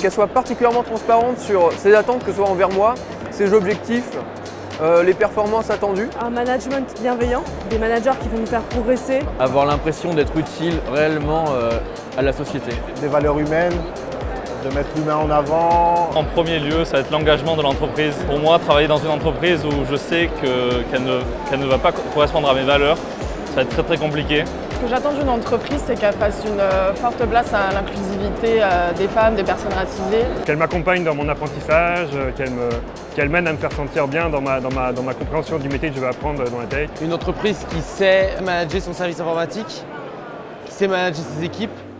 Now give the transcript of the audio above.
qu'elle soit particulièrement transparente sur ses attentes, que ce soit envers moi, ses objectifs, les performances attendues. Un management bienveillant, des managers qui vont nous faire progresser. Avoir l'impression d'être utile réellement à la société. Des valeurs humaines, de mettre l'humain en avant. En premier lieu, ça va être l'engagement de l'entreprise. Pour moi, travailler dans une entreprise où je sais qu'elle ne va pas correspondre à mes valeurs, ça va être très très compliqué. Ce que j'attends d'une entreprise, c'est qu'elle fasse une forte place à l'inclusivité des femmes, des personnes racisées. Qu'elle m'accompagne dans mon apprentissage, qu'elle m'aide à me faire sentir bien dans ma compréhension du métier que je vais apprendre dans la tech. Une entreprise qui sait manager son service informatique, qui sait manager ses équipes,